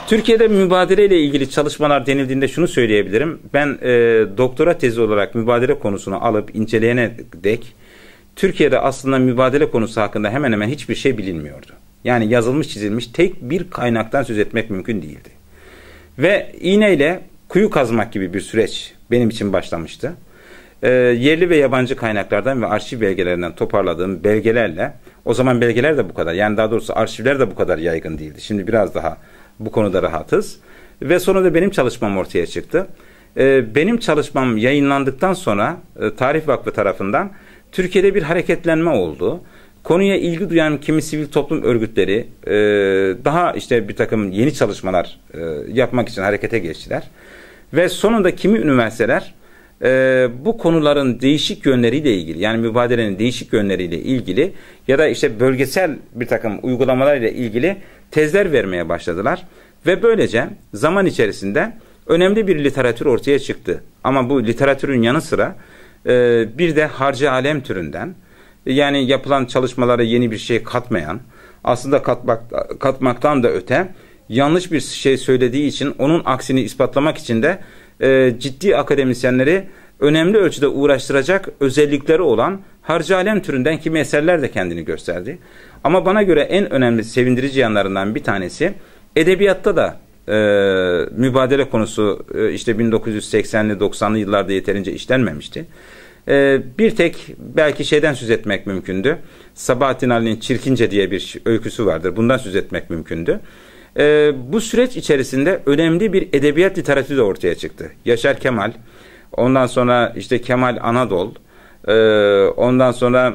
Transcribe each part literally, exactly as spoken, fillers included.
Türkiye'de mübadele ile ilgili çalışmalar denildiğinde şunu söyleyebilirim. Ben e, doktora tezi olarak mübadele konusunu alıp inceleyene dek Türkiye'de aslında mübadele konusu hakkında hemen hemen hiçbir şey bilinmiyordu. Yani yazılmış çizilmiş tek bir kaynaktan söz etmek mümkün değildi. Ve iğneyle kuyu kazmak gibi bir süreç benim için başlamıştı. E, yerli ve yabancı kaynaklardan ve arşiv belgelerinden toparladığım belgelerle, o zaman belgeler de bu kadar, yani daha doğrusu arşivler de bu kadar yaygın değildi. Şimdi biraz daha bu konuda rahatız. Ve sonra da benim çalışmam ortaya çıktı. E, benim çalışmam yayınlandıktan sonra e, Tarih Vakfı tarafından Türkiye'de bir hareketlenme oldu. Konuya ilgi duyan kimi sivil toplum örgütleri e, daha işte bir takım yeni çalışmalar e, yapmak için harekete geçtiler. Ve sonunda kimi üniversiteler e, bu konuların değişik yönleriyle ilgili, yani mübadelenin değişik yönleriyle ilgili ya da işte bölgesel bir takım uygulamalarıyla ilgili tezler vermeye başladılar. Ve böylece zaman içerisinde önemli bir literatür ortaya çıktı. Ama bu literatürün yanı sıra e, bir de harcı alem türünden, yani yapılan çalışmalara yeni bir şey katmayan, aslında katmak, katmaktan da öte yanlış bir şey söylediği için onun aksini ispatlamak için de e, ciddi akademisyenleri önemli ölçüde uğraştıracak özellikleri olan harcı alem türünden kimi eserler de kendini gösterdi. Ama bana göre en önemli sevindirici yanlarından bir tanesi, edebiyatta da e, mübadele konusu e, işte bin dokuz yüz seksenli doksanlı yıllarda yeterince işlenmemişti. E, bir tek belki şeyden söz etmek mümkündü. Sabahattin Ali'nin Çirkince diye bir öyküsü vardır. Bundan söz etmek mümkündü. E, bu süreç içerisinde önemli bir edebiyat literatürü de ortaya çıktı. Yaşar Kemal, ondan sonra işte Kemal Anadol, e, ondan sonra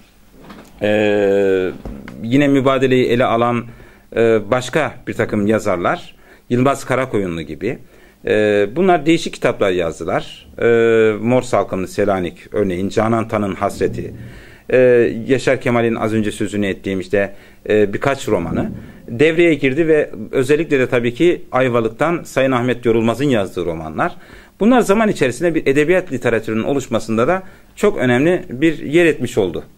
e, yine mübadeleyi ele alan e, başka bir takım yazarlar, Yılmaz Karakoyunlu gibi. E, bunlar değişik kitaplar yazdılar. E, Mor Salkımlı Selanik örneğin, Canan Tan'ın Hasreti, e, Yaşar Kemal'in az önce sözünü ettiğim işte e, birkaç romanı devreye girdi ve özellikle de tabii ki Ayvalık'tan Sayın Ahmet Yorulmaz'ın yazdığı romanlar. Bunlar zaman içerisinde bir edebiyat literatürünün oluşmasında da çok önemli bir yer etmiş oldu.